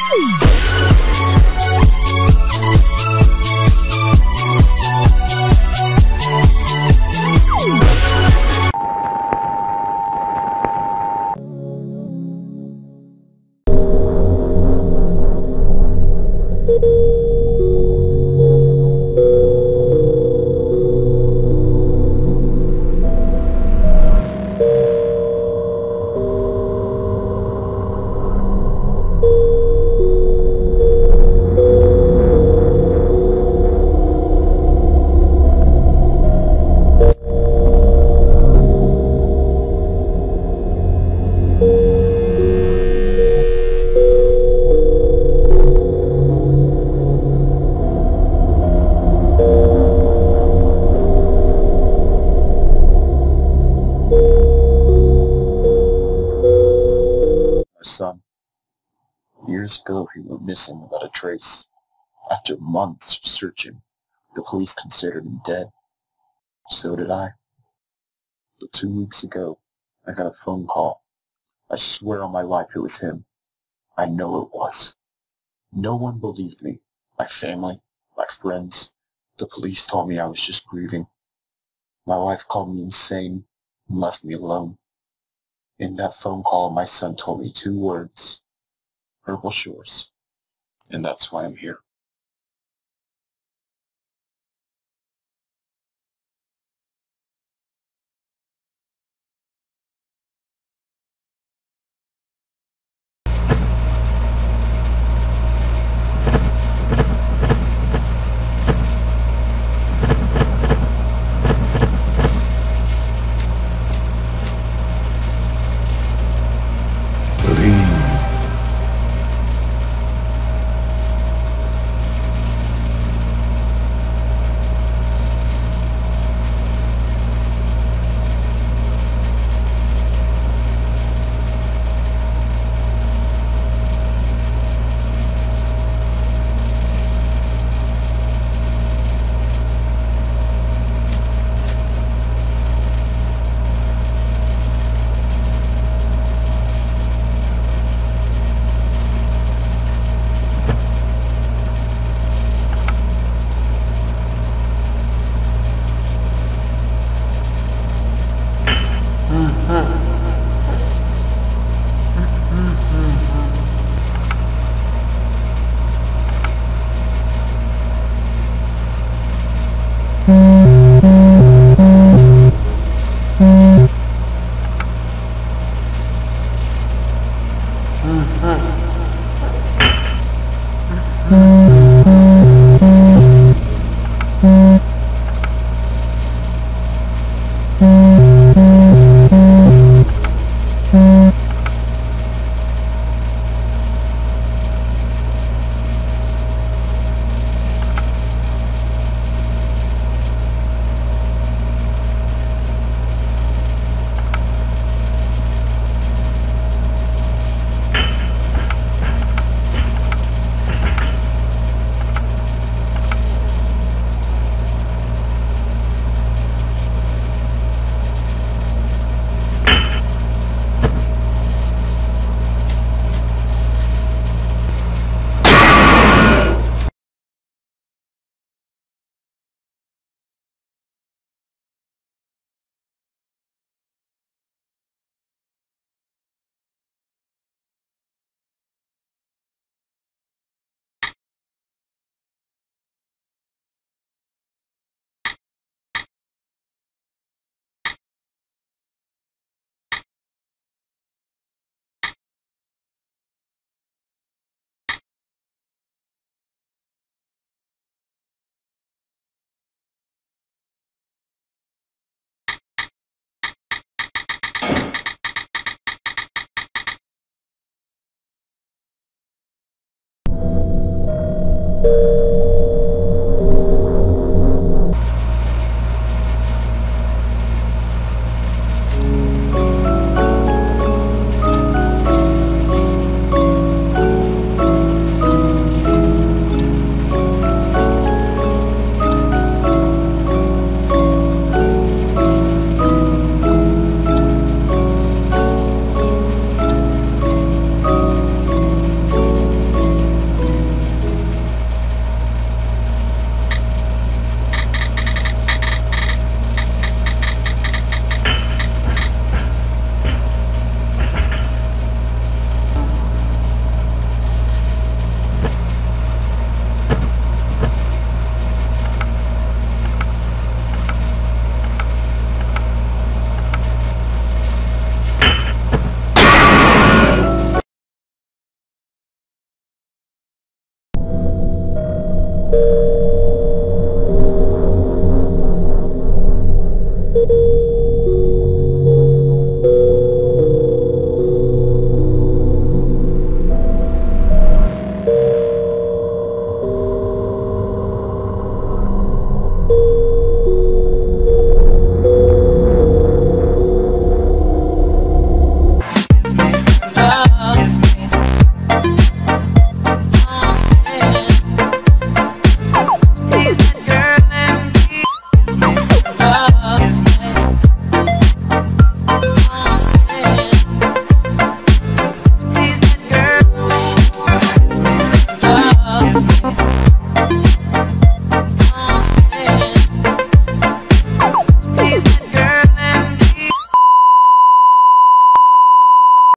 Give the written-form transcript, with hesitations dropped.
Son. Years ago, he went missing without a trace. After months of searching, the police considered him dead. So did I. But 2 weeks ago, I got a phone call. I swear on my life it was him. I know it was. No one believed me. My family, my friends. The police told me I was just grieving. My wife called me insane and left me alone. In that phone call, my son told me 2 words. Purple Shores. And that's why I'm here.